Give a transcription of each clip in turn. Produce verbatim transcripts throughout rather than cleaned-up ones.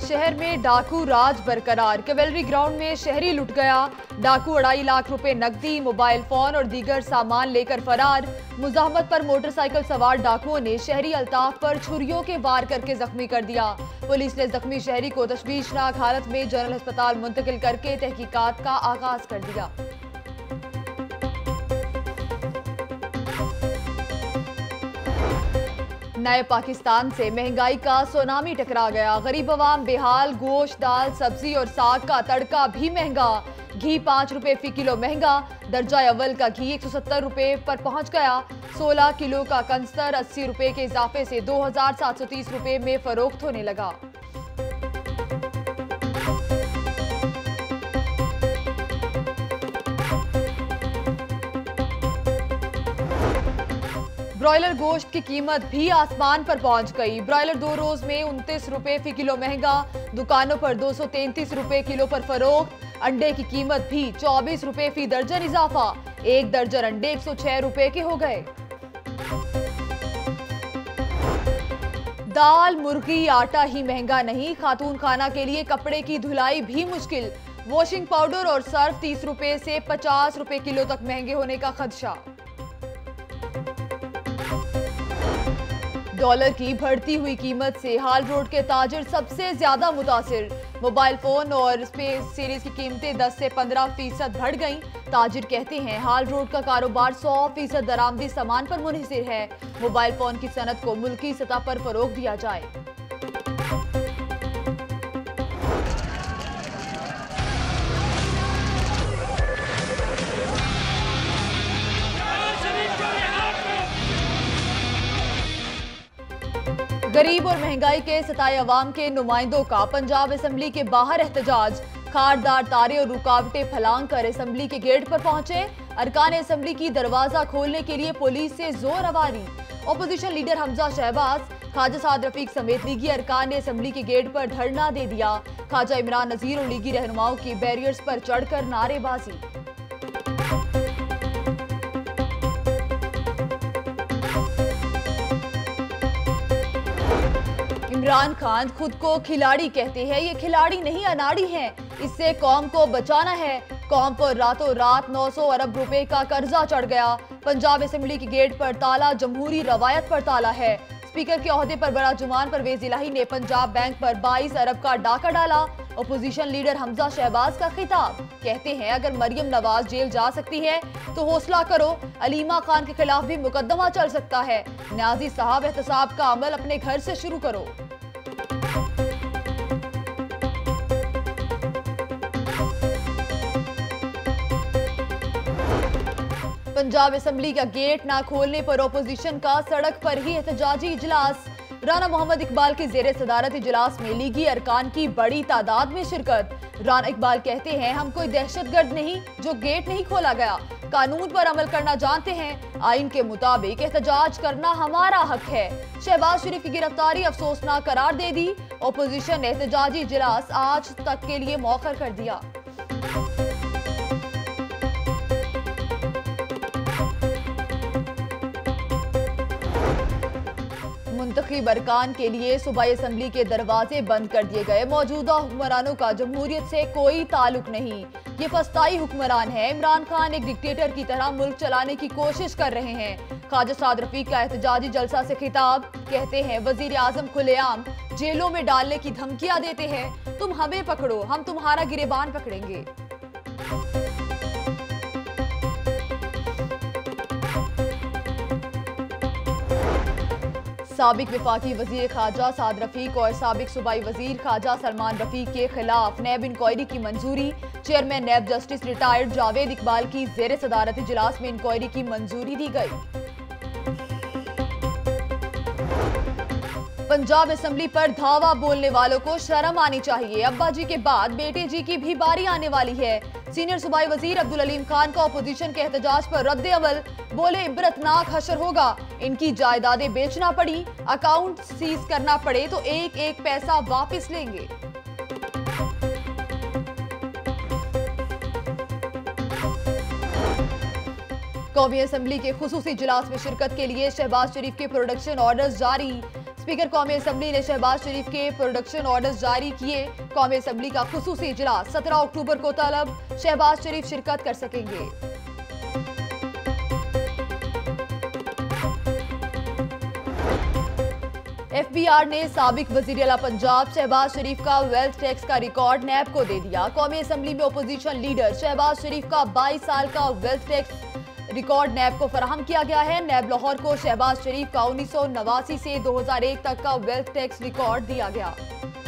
शहर में डाकू राज बरकरार। कैवेलरी ग्राउंड में शहरी लुट गया। डाकू अढ़ाई लाख रुपए नकदी, मोबाइल फोन और दीगर सामान लेकर फरार। मुजाहमत पर मोटरसाइकिल सवार डाकुओं ने शहरी अल्ताफ पर छुरियों के वार करके जख्मी कर दिया। पुलिस ने जख्मी शहरी को तशवीशनाक हालत में जनरल अस्पताल मुंतकिल करके तहकीकात का आगाज कर दिया। नए पाकिस्तान से महंगाई का सुनामी टकरा गया। गरीब अवाम बेहाल। गोश्त, दाल, सब्जी और साग का तड़का भी महंगा। घी पाँच रुपए फी किलो महंगा। दर्जा अव्वल का घी एक सौ सत्तर रुपए पर पहुंच गया। सोलह किलो का कंस्तर अस्सी रुपए के इजाफे से दो हजार सात सौ तीस रुपए में फरोख्त होने लगा। ब्रॉयलर गोश्त की कीमत भी आसमान पर पहुंच गई। ब्रॉयलर दो रोज में उनतीस रुपए फी किलो महंगा। दुकानों पर दो सौ तैंतीस रुपए किलो पर फरोख्त। अंडे की कीमत भी चौबीस रुपए फी दर्जन इजाफा। एक दर्जन अंडे एक सौ छह रुपए के हो गए। दाल, मुर्गी, आटा ही महंगा नहीं, खातून खाना के लिए कपड़े की धुलाई भी मुश्किल। वॉशिंग पाउडर और सर्फ तीस रुपए से पचास रुपए किलो तक महंगे होने का खदशा। डॉलर की बढ़ती हुई कीमत से हाल रोड के ताजिर सबसे ज्यादा मुतासिर। मोबाइल फोन और स्पेस सीरीज की कीमतें दस से पंद्रह फीसद बढ़ गईं। ताजिर कहते हैं हाल रोड का कारोबार सौ फीसद दरामदी सामान पर मुनहसिर है। मोबाइल फोन की सनत को मुल्की सतह पर फरोग दिया जाए। गरीब और महंगाई के सताए अवाम के नुमाइंदों का पंजाब असेंबली के बाहर एहतजाज। खारदार तारे और रुकावटें फलांग कर असेंबली के गेट पर पहुंचे। अरकान असेंबली की दरवाजा खोलने के लिए पुलिस से जोर आवारी। अपोजिशन लीडर हमजा शहबाज, ख्वाजा साद रफीक समेत लीगी अरकान ने असेंबली के गेट पर धरना दे दिया। ख्वाजा इमरान नजीर और लीगी रहनुमाओं की बैरियर्स पर चढ़कर नारेबाजी। इमरान खान खुद को खिलाड़ी कहते हैं। ये खिलाड़ी नहीं अनाड़ी हैं। इससे कौम को बचाना है। कौम पर रातों रात नौ सौ अरब रुपए का कर्जा चढ़ गया। पंजाब असेंबली के गेट पर ताला जमहूरी रवायत पर ताला है। स्पीकर के ओहदे पर बड़ा जुमान परवेज इलाही ने पंजाब बैंक पर बाईस अरब का डाका डाला। अपोजिशन लीडर हमजा शहबाज का खिताब, कहते हैं अगर मरियम नवाज जेल जा सकती है तो हौसला करो। अलीमा खान के खिलाफ भी मुकदमा चल सकता है। न्याजी साहब, एहतसाब का अमल अपने घर से शुरू करो। पंजाब असेंबली का गेट ना खोलने पर ओपोजिशन का सड़क पर ही एहतजाजी इजलास। राना मोहम्मद इकबाल की जेर सदारत इजलास में लीगी अरकान की बड़ी तादाद में शिरकत। राना इकबाल कहते हैं हम कोई दहशतगर्द नहीं जो गेट नहीं खोला गया। कानून पर अमल करना जानते हैं। आइन के मुताबिक एहतजाज करना हमारा हक है। शहबाज शरीफ की गिरफ्तारी अफसोसनाक करार दे दी। ओपोजिशन ने एहतजाजी इजलास आज तक के लिए मौखर कर दिया। मुंतखब अरकान के लिए सूबाई असेंबली के दरवाजे बंद कर दिए गए। मौजूदा हुक्मरानों का जमहूरियत से कोई ताल्लुक नहीं। ये फस्ताई हुक्मरान है। इमरान खान एक डिक्टेटर की तरह मुल्क चलाने की कोशिश कर रहे हैं। ख्वाजा साद रफीक का एहतजाजी जलसा से खिताब, कहते हैं वजीर आजम खुलेआम जेलों में डालने की धमकियां देते हैं। तुम हमें पकड़ो, हम तुम्हारा गिरेबान पकड़ेंगे। साबिक विफाकी वजीर ख्वाजा साद रफीक और साबिक सूबाई वजीर ख्वाजा सलमान रफीक के खिलाफ नैब इंक्वायरी की मंजूरी। Chairman NAB justice retired Javed Iqbal की जेर सदारत इजलास में इंक्वायरी की मंजूरी दी गई। पंजाब असेंबली पर धावा बोलने वालों को शर्म आनी चाहिए। अब्बा जी के बाद बेटे जी की भी बारी आने वाली है। सीनियर सूबाई वजीर अब्दुल अलीम खान का अपोजिशन के एहतजाज पर रद्द अमल, बोले इबरतनाक हशर होगा। इनकी जायदादें बेचना पड़ी, अकाउंट सीज करना पड़े तो एक एक पैसा वापस लेंगे। कौमी असेंबली के खुसूसी इजलास में शिरकत के लिए शहबाज शरीफ के प्रोडक्शन ऑर्डर्स जारी। स्पीकर कौमी असम्बली ने शहबाज शरीफ के प्रोडक्शन ऑर्डर्स जारी किए। कौमी असम्बली का खुसूसी इजलास सत्रह अक्टूबर को तलब, शहबाज शरीफ शिरकत कर सकेंगे। एफ बी आर ने साबिक वजीर आला पंजाब शहबाज शरीफ का वेल्थ टैक्स का रिकॉर्ड नैब को दे दिया। कौमी असम्बली में अपोजिशन लीडर शहबाज शरीफ का बाईस साल का वेल्थ टैक्स रिकॉर्ड नैब को फराहम किया गया है। नैब लाहौर को शहबाज शरीफ का उन्नीस सौ नवासी से दो हजार एक तक का वेल्थ टैक्स रिकॉर्ड दिया गया।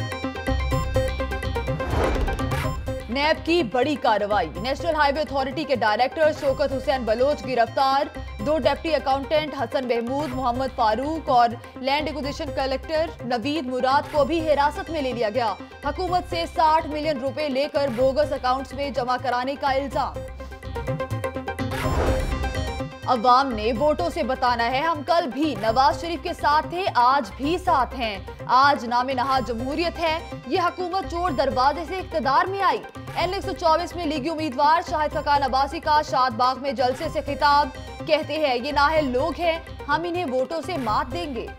नैब की बड़ी कार्रवाई, नेशनल हाईवे अथॉरिटी के डायरेक्टर शौकत हुसैन बलोच गिरफ्तार। दो डेप्टी अकाउंटेंट हसन महमूद, मोहम्मद फारूक और land acquisition collector Naveed Murad को भी हिरासत में ले लिया गया। हुकूमत से साठ मिलियन रुपए लेकर बोगस अकाउंट्स में जमा कराने का इल्जाम। अवाम ने वोटों से बताना है, हम कल भी नवाज शरीफ के साथ थे, आज भी साथ हैं। आज नामे नहा जमहूरियत है। ये हुकूमत चोर दरवाजे से इख्तिदार में आई। एन एक सौ चौबीस में लीगी उम्मीदवार शाहिद खकान अब्बासी का शादबाग में जलसे से खिताब, कहते हैं ये नाअहल लोग हैं, हम इन्हें वोटों से मात देंगे।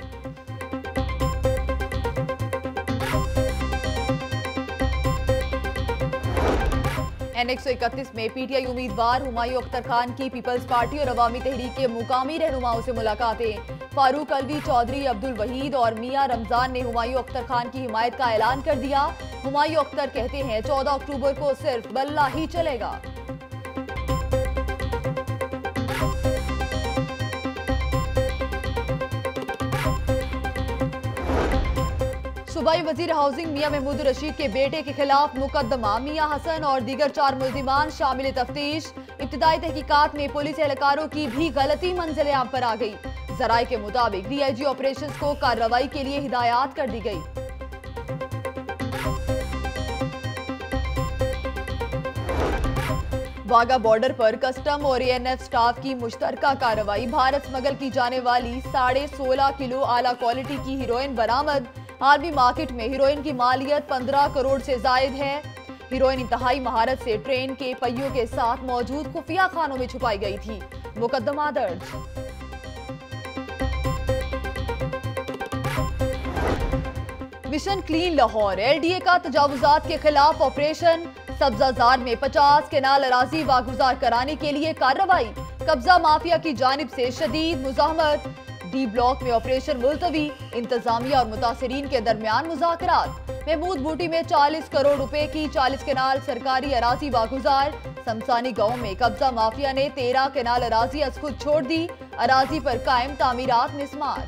एन एक सौ इकतीस में पी टी आई उम्मीदवार हुमायूं अख्तर खान की पीपल्स पार्टी और अवामी तहरीक के मुकामी रहनुमाओं से मुलाकातें। फारूक अलवी चौधरी, अब्दुल वहीद और मियां रमजान ने हुमायूं अख्तर खान की हिमायत का ऐलान कर दिया। हुमायूं अख्तर कहते हैं चौदह अक्टूबर को सिर्फ बल्ला ही चलेगा। सूबाई वजीर हाउसिंग मियां महमूद रशीद के बेटे के खिलाफ मुकदमा, मियां हसन और दीगर चार मुल्जिमान शामिल तफ्तीश। इब्तिदाई तहकीकात में पुलिस एहलकारों की भी गलती मंजिल आम पर आ गई। जराये के मुताबिक डी आई जी ऑपरेशंस को कार्रवाई के लिए हिदायत कर दी गई। वाघा बॉर्डर पर कस्टम और ए एन एफ स्टाफ की मुश्तरका कार्रवाई। भारत स्मगल की जाने वाली साढ़े सोलह किलो आला क्वालिटी की हीरोइन बरामद। आर्मी मार्केट में हीरोइन की मालियत पंद्रह करोड़ से जायद है। हीरोइन इंतहाई महारत से ट्रेन के पहियों के साथ मौजूद खुफिया खानों में छुपाई गई थी। मुकदमा दर्ज। Mission clean Lahore, L D A का तजावुजात के खिलाफ ऑपरेशन। सब्जाजार में पचास केनाल अराजी वागुजार कराने के लिए कार्रवाई। कब्जा माफिया की जानिब से शदीद मुजाहमत। डी ब्लॉक में ऑपरेशन मुलतवी। इंतजामिया और मुतासरीन के दरमियान मुज़ाकरात। महमूद बूटी में चालीस करोड़ रुपए की चालीस केनाल सरकारी अराजी वागुजार। समसानी गांव में कब्जा माफिया ने तेरह केनाल अराजी अज खुद छोड़ दी। अराजी पर कायम तामीरात मिसमार।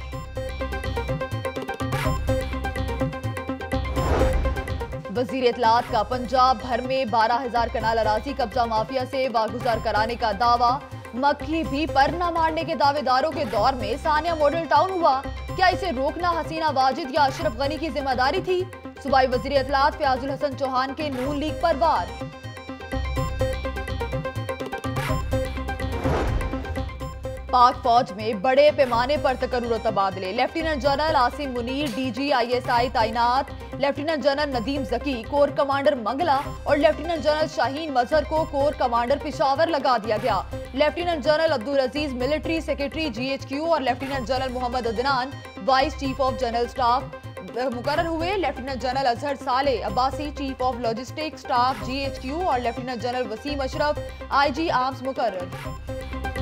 वजीर इत्तलात का पंजाब भर में बारह हजार कनाल अराजी कब्जा माफिया से वागुजार कराने का दावा। मक्खी भी पर न मारने के दावेदारों के दौर में सानिया मॉडल टाउन हुआ। क्या इसे रोकना हसीना वाजिद या अशरफ गनी की जिम्मेदारी थी? सूबाई वजीर इत्तलात फयाजुल हसन चौहान के नून लीग पर वार। पाक फौज में बड़े पैमाने पर तकर्रुर तबादले। Lieutenant general Asim Munir D G I S I तैनात। Lieutenant general Nadeem Zaki corps commander Mangla और लेफ्टिनेंट जनरल शाहीन मजहर को कोर कमांडर पिशावर लगा दिया गया। Lieutenant general Abdul Aziz military secretary G H Q और lieutenant general Mohammad Adnan vice chief of general staff मुकर्रर हुए। Lieutenant general Azhar Saleh Abbasi chief of logistic staff G H Q और lieutenant general Waseem Ashraf I G arms मुकर्रर।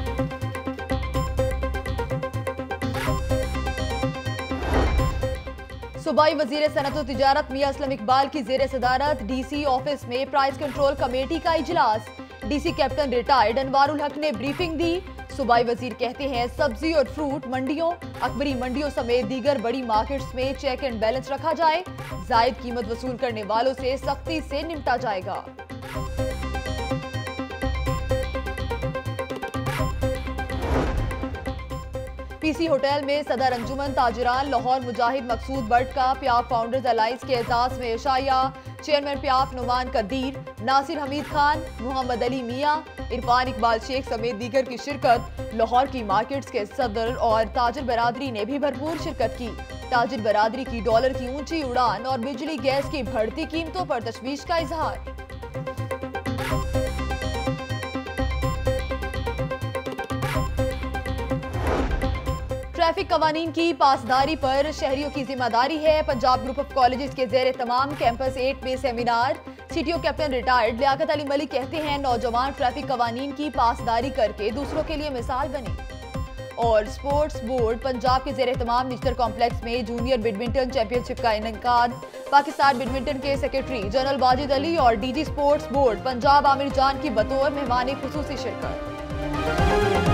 सूबाई वजीर सनत व तिजारत मियां असलम इकबाल की जेर सदारत डी सी ऑफिस में प्राइस कंट्रोल कमेटी का इजलास। D C captain retired Anwarul Haq ने ब्रीफिंग दी। सूबाई वजीर कहते हैं सब्जी और फ्रूट मंडियों, अकबरी मंडियों समेत दीगर बड़ी मार्केट्स में चेक एंड बैलेंस रखा जाए। जायद कीमत वसूल करने वालों से सख्ती से निपटा जाएगा। पीसी होटल में सदर अंजुमन ताजिरान लाहौर मुजाहिद मकसूद बट का प्याफ फाउंडर्स अलायंस के एजाज में शाया। चेयरमैन प्याफ नुमान कदीर, नासिर हमीद खान, मोहम्मद अली मियां, इरफान इकबाल शेख समेत दीगर की शिरकत। लाहौर की मार्केट्स के सदर और ताजिर बरादरी ने भी भरपूर शिरकत की। ताजिर बरादरी की डॉलर की ऊंची उड़ान और बिजली गैस की बढ़ती कीमतों पर तशवीश का इजहार। ट्रैफिक कवानीन की पासदारी पर शहरियों की जिम्मेदारी है। पंजाब ग्रुप ऑफ कॉलेजेस के जेर तमाम कैंपस एट में seminar. CTO captain retired Liaquat Ali Malik कहते हैं, नौजवान ट्रैफिक कवानीन की पासदारी करके दूसरों के लिए मिसाल बने। और स्पोर्ट्स बोर्ड पंजाब के जेर तमाम निश्तर कॉम्प्लेक्स में जूनियर बैडमिंटन चैंपियनशिप का इनेकाद। पाकिस्तान बैडमिंटन के सेक्रेटरी जनरल वाजिद अली और DG sports board Punjab Aamir Jan की बतौर मेहमान खुसूसी शिरकत।